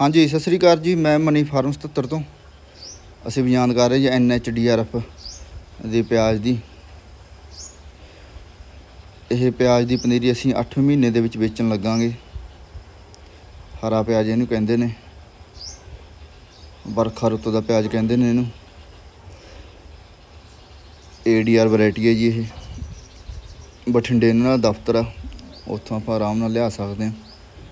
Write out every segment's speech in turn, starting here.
हाँ जी सत श्री अकाल जी। मैं मनी फार्म 77 तो असीं बयान कर रहे जी NH-DRF दे प्याज दी। यह प्याज दी पनीरी असीं 8वें महीने दे विच बेचण लगांगे। हरा प्याज इहनूं कहिंदे ने, बरखा रुੱਤ दा प्याज कहिंदे ने इहनूं। ADR वैरायटी है जी। ये बठिंडे इन्हां दा दफ्तर आ, उत्थों आपां आराम नाल लिया सकते हैं।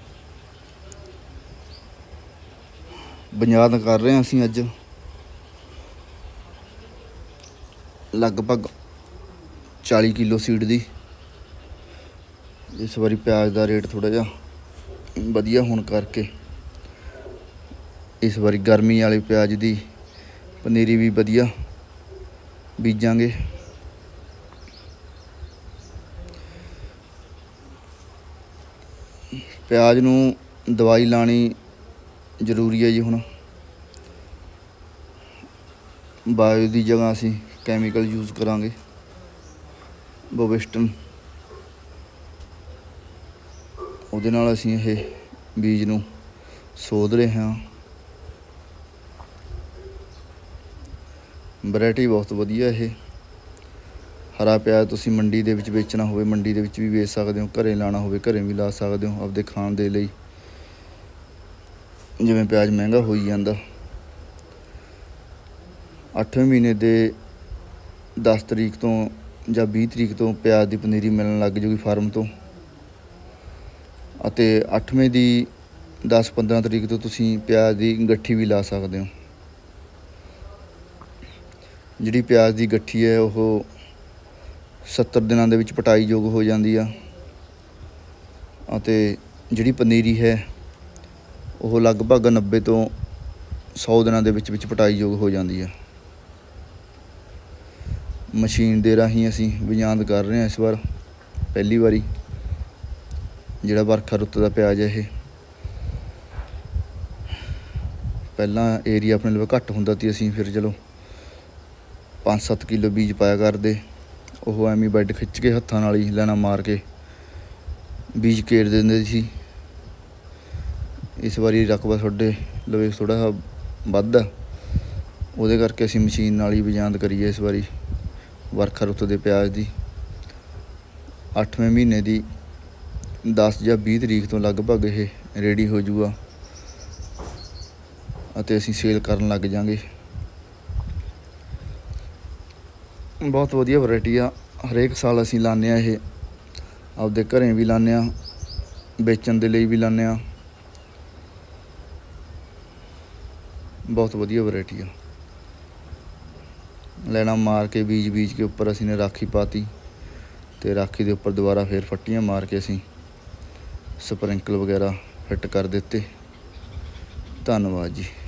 बयान कर रहे हैं असीं अज लगभग 40 किलो सीड दी। इस बारी प्याज का रेट थोड़ा जिहा वधिया होने करके इस बारी गर्मी वाले प्याज की पनीरी भी वधिया बीजांगे। प्याज नूं दवाई लानी जरूरी है जी। हुण बायो की जगह असीं कैमिकल यूज़ करांगे। बोविस्टन उहदे नाल असीं ये बीज नूं सोध रहे हाँ। वैरायटी बहुत वधिया। ये हरा प्याज तुसीं मंडी दे विच बेचना होवे मंडी दे विच भी बेच सकदे हो, घरें लाना होवे घरें भी ला सकदे हो आपदे खाण दे लई। जिवें प्याज महंगा होई जांदा, 8वें महीने दे 10 तरीक तो ਜਾਂ 20 तरीक तो प्याज की पनीरी मिलण लग जूगी फार्म तो। ਅਤੇ 8वें ਦੀ 10-15 तरीक तो तुसीं प्याज की गट्ठी भी ला सकते हो। जिहड़ी प्याज की गट्ठी है वो 70 दिनों के पटाई योग हो जाती है। ਅਤੇ जिहड़ी पनीरी है वो लगभग 90 तो 100 दिनों के पटाई योग हो जाती है। मशीन के राही असीं बयान कर रहे हैं इस बार पहली बारी। जिहड़ा बरखा रुੱਤ का प्याज है ये पहला एरिया अपने लिए घट हुंदा सी, असीं फिर चलो 5-7 किलो बीज पाया करदे। वो एवें बैड खिच के हत्थां नाल ही लाइनां मार के बीज केर दिंदे सी। इस बारी रकबा तुहाडे लवे थोड़ा वध आ, उहदे करके असीं मशीन नाल ही बजांद करीए इस बारी बरखा रुੱਤ दे प्याज की। 8वें महीने की 10 ਜਾਂ 20 तरीक तो लगभग ये रेडी हो जूगा ਅਤੇ ਅਸੀਂ सेल करन लग जांगे। बहुत वधिया वैरायटी आ। हरेक साल असीं लाने ये आपदे घरें भी लाने, बेचण दे लई भी लाने। बहुत वधिया वैरायटी आ। लाइनां मार के बीज के उपर असीं ने राखी पाती ते राखी दे उपर दोबारा फिर फट्टियां मार के असीं स्प्रिंकल वगैरह फिट कर दिते। धन्यवाद जी।